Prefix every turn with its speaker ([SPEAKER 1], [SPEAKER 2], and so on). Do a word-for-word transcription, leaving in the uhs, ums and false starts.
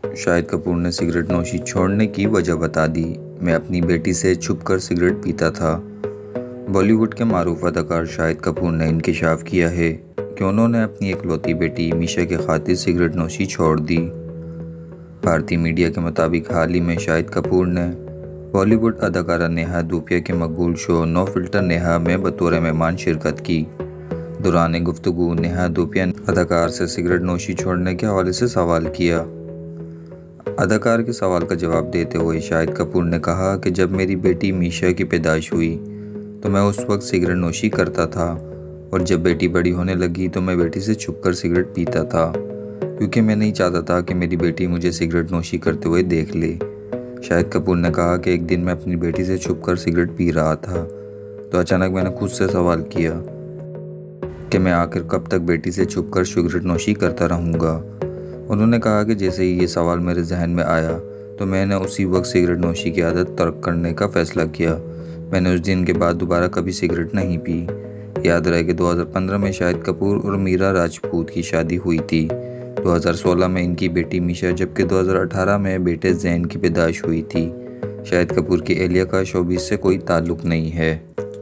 [SPEAKER 1] शाहिद कपूर ने सिगरेट नोशी छोड़ने की वजह बता दी। मैं अपनी बेटी से छुपकर सिगरेट पीता था। बॉलीवुड के मारूफ अदाकार शाहिद कपूर ने इंकशाफ किया है कि उन्होंने अपनी इकलौती बेटी मीशा के खातिर सिगरेट नोशी छोड़ दी। भारतीय मीडिया के मुताबिक हाल ही में शाहिद कपूर ने बॉलीवुड अदाकारा नेहा धूपिया के मकबूल शो नो फिल्टर नेहा में बतौर मेहमान शिरकत की। दौरान गुफ्तगू नेहा धूपिया ने अदाकार से सिगरेट नोशी छोड़ने के हवाले से सवाल किया। अदाकार के सवाल का जवाब देते हुए शाहिद कपूर ने कहा कि जब मेरी बेटी मीशा की पैदाइश हुई तो मैं उस वक्त सिगरेट नोशी करता था, और जब बेटी बड़ी होने लगी तो मैं बेटी से छुपकर सिगरेट पीता था, क्योंकि मैं नहीं चाहता था कि मेरी बेटी मुझे सिगरेट नोशी करते हुए देख ले। शाहिद कपूर ने कहा कि एक दिन मैं अपनी बेटी से छुपकर सिगरेट पी रहा था तो अचानक मैंने खुद से सवाल किया कि मैं आखिर कब तक बेटी से छुपकर सिगरेट नोशी करता रहूँगा। उन्होंने कहा कि जैसे ही ये सवाल मेरे जहन में आया तो मैंने उसी वक्त सिगरेट नोशी की आदत तर्क करने का फ़ैसला किया। मैंने उस दिन के बाद दोबारा कभी सिगरेट नहीं पी। याद रहे कि दो हज़ार पंद्रह में शाहिद कपूर और मीरा राजपूत की शादी हुई थी। दो हज़ार सोलह में इनकी बेटी मीशा, जबकि दो हज़ार अठारह में बेटे ज़ैन की पैदाइश हुई थी। शाहिद कपूर की एहलिया का शोबिज़ से कोई ताल्लुक़ नहीं है।